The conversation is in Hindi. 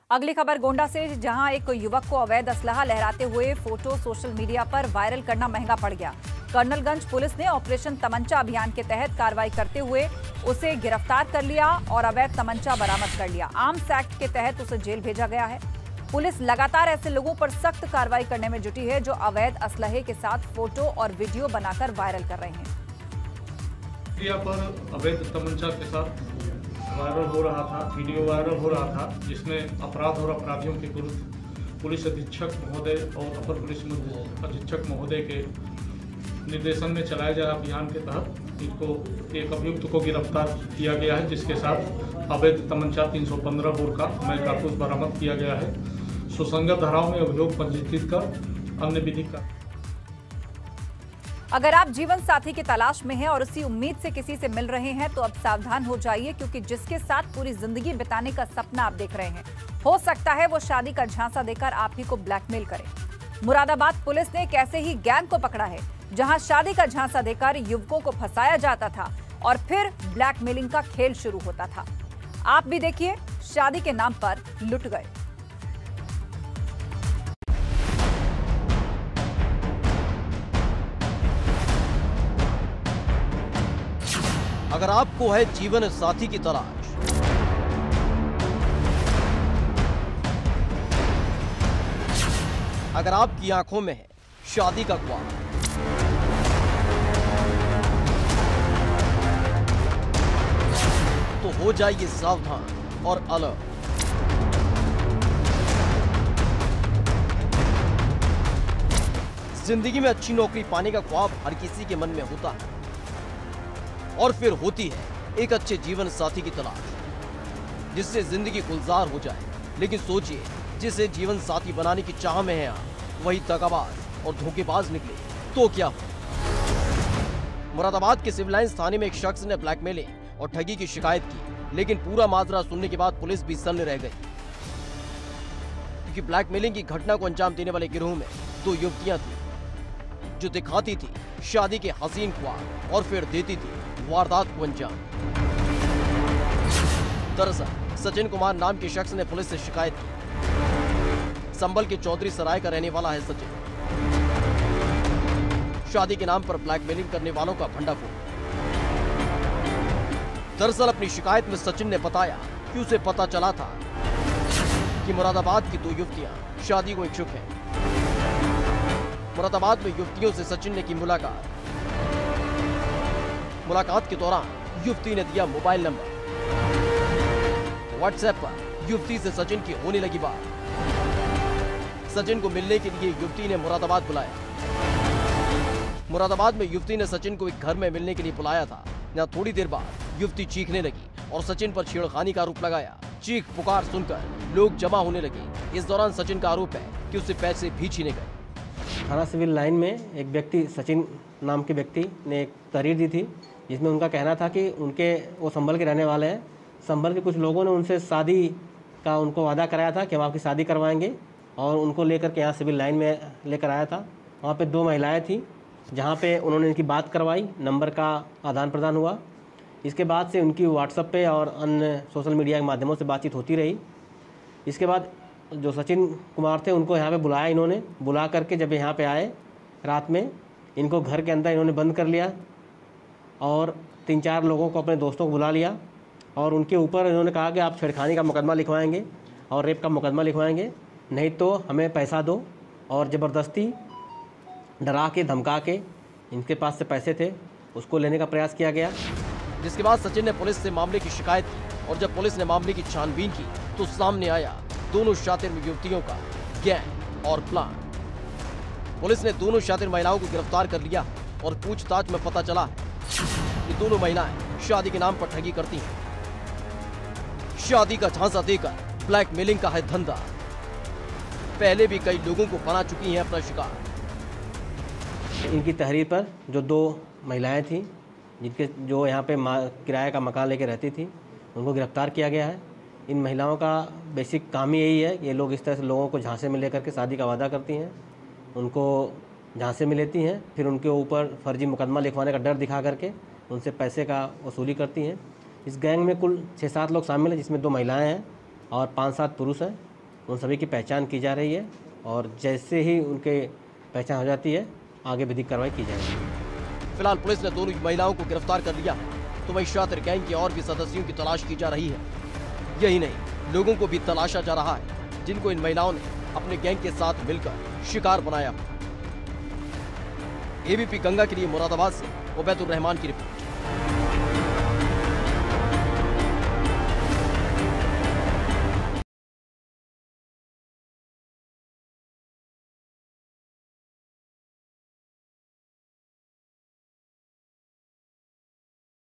अगली खबर गोंडा से, जहां एक युवक को अवैध असलहा लहराते हुए फोटो सोशल मीडिया पर वायरल करना महंगा पड़ गया। कर्नलगंज पुलिस ने ऑपरेशन तमंचा अभियान के तहत कार्रवाई करते हुए उसे गिरफ्तार कर लिया और अवैध तमंचा बरामद कर लिया। आर्म्स एक्ट के तहत उसे जेल भेजा गया है। पुलिस लगातार ऐसे लोगों पर सख्त कार्रवाई करने में जुटी है जो अवैध असलहे के साथ फोटो और वीडियो बनाकर वायरल कर रहे हैं। पर अवैध तमंचा के साथ वायरल हो रहा था, वीडियो वायरल हो रहा था, जिसमें अपराध और अपराधियों के विरुद्ध पुलिस अधीक्षक महोदय और अपर पुलिस अधीक्षक महोदय के निर्देशन में चलाए गए अभियान के तहत एक अभियुक्त को गिरफ्तार किया गया है, जिसके साथ अवैध तमंचा 315 बोर का मैल कारतूस बरामद किया गया है। सुसंगत धाराओं में अभियोग पंजीकृत कर अन्य विधिक का। अगर आप जीवन साथी की तलाश में हैं और उसी उम्मीद से किसी से मिल रहे हैं तो अब सावधान हो जाइए, क्योंकि जिसके साथ पूरी जिंदगी बिताने का सपना आप देख रहे हैं, हो सकता है वो शादी का झांसा देकर आप ही को ब्लैकमेल करे। मुरादाबाद पुलिस ने एक ऐसे ही गैंग को पकड़ा है जहां शादी का झांसा देकर युवकों को फंसाया जाता था और फिर ब्लैकमेलिंग का खेल शुरू होता था। आप भी देखिए, शादी के नाम पर लुट गए। अगर आपको है जीवन साथी की तलाश, अगर आपकी आंखों में है शादी का ख्वाब, तो हो जाइए सावधान और अलर्ट। जिंदगी में अच्छी नौकरी पाने का ख्वाब हर किसी के मन में होता है, और फिर होती है एक अच्छे जीवन साथी की तलाश जिससे जिंदगी गुलजार हो जाए। लेकिन सोचिए, जिसे जीवन साथी बनाने की चाह में है आप, वही दगाबाज और धोखेबाज निकले तो क्या हो। मुरादाबाद के सिविल लाइंस थाने में एक शख्स ने ब्लैकमेलिंग और ठगी की शिकायत की, लेकिन पूरा माजरा सुनने के बाद पुलिस भी सन्न रह गई, क्योंकि ब्लैकमेलिंग की घटना को अंजाम देने वाले गिरोह में दो युवतियां थी जो दिखाती थी शादी के हसीन ख्वाब और फिर देती थी वारदात को अंजाम। दरअसल सचिन कुमार नाम के शख्स ने पुलिस से शिकायत की। संभल के चौधरी सराय का रहने वाला है सचिन। शादी के नाम पर ब्लैकमेलिंग करने वालों का भंडाफोड़। दरअसल अपनी शिकायत में सचिन ने बताया कि उसे पता चला था कि मुरादाबाद की दो युवतियां शादी को इच्छुक हैं। मुरादाबाद में युवतियों से सचिन ने की मुलाकात। मुलाकात के दौरान युवती ने दिया मोबाइल नंबर। व्हाट्सएप पर युवती से सचिन की होने लगी बात। सचिन को मिलने के लिए युवती ने मुरादाबाद बुलाया। मुरादाबाद में युवती ने सचिन को एक घर में मिलने के लिए बुलाया था, जहां थोड़ी देर बाद युवती चीखने लगी और सचिन पर छेड़खानी का आरोप लगाया। चीख पुकार सुनकर लोग जमा होने लगे। इस दौरान सचिन का आरोप है कि उससे पैसे भी छीने गए। थाना सिविल लाइन में एक व्यक्ति, सचिन नाम के व्यक्ति ने एक तहरीर दी थी, जिसमें उनका कहना था कि वो संभल के रहने वाले हैं। संभल के कुछ लोगों ने उनसे शादी का उनको वादा कराया था कि हम आपकी शादी करवाएंगे, और उनको लेकर के यहाँ सिविल लाइन में लेकर आया था। वहाँ पे दो महिलाएं थी, जहाँ पे उन्होंने इनकी बात करवाई, नंबर का आदान प्रदान हुआ। इसके बाद से उनकी व्हाट्सएप पे और अन्य सोशल मीडिया के माध्यमों से बातचीत होती रही। इसके बाद जो सचिन कुमार थे उनको यहाँ पे बुलाया। इन्होंने बुला करके जब यहाँ पे आए रात में, इनको घर के अंदर इन्होंने बंद कर लिया और 3-4 लोगों को, अपने दोस्तों को बुला लिया, और उनके ऊपर इन्होंने कहा कि आप छेड़खानी का मुकदमा लिखवाएंगे और रेप का मुकदमा लिखवाएंगे, नहीं तो हमें पैसा दो। और ज़बरदस्ती डरा के धमका के इनके पास से पैसे थे उसको लेने का प्रयास किया गया। जिसके बाद सचिन ने पुलिस से मामले की शिकायत की, और जब पुलिस ने मामले की छानबीन की तो सामने आया दोनों शातिर युवतियों का गैंग और प्लान। पुलिस ने दोनों शातिर महिलाओं को गिरफ्तार कर लिया और पूछताछ में पता चला कि दोनों महिलाएं शादी के नाम पर ठगी करती हैं। शादी का झांसा देकर ब्लैकमेलिंग का है धंधा। पहले भी कई लोगों को बना चुकी हैं अपना शिकार। इनकी तहरीर पर जो दो महिलाएं थीं, जो यहाँ पे किराए का मकान लेके रहती थी, उनको गिरफ्तार किया गया है। इन महिलाओं का बेसिक काम ही यही है, ये लोग इस तरह से लोगों को झांसे में लेकर के शादी का वादा करती हैं, उनको झांसे में लेती हैं, फिर उनके ऊपर फर्जी मुकदमा लिखवाने का डर दिखा करके उनसे पैसे का वसूली करती हैं। इस गैंग में कुल 6-7 लोग शामिल हैं, जिसमें 2 महिलाएं हैं और 5-7 पुरुष हैं। उन सभी की पहचान की जा रही है और जैसे ही उनके पहचान हो जाती है आगे विधिक कार्रवाई की जाएगी। फिलहाल पुलिस ने दोनों महिलाओं को गिरफ्तार कर लिया है, तो वहीं शातिर गैंग के और भी सदस्यों की तलाश की जा रही है। यही नहीं, लोगों को भी तलाशा जा रहा है जिनको इन महिलाओं ने अपने गैंग के साथ मिलकर शिकार बनाया। एबीपी गंगा के लिए मुरादाबाद से उबैदुर रहमान की रिपोर्ट।